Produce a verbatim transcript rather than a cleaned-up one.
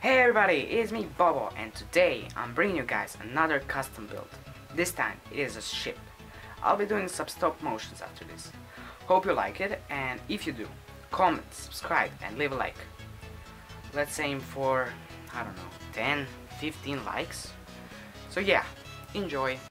Hey everybody, it's me Bobo, and today I'm bringing you guys another custom build. This time it is a ship. I'll be doing some stop motions after this. Hope you like it, and if you do, comment, subscribe and leave a like. Let's aim for, I don't know, ten, fifteen likes. So yeah, enjoy.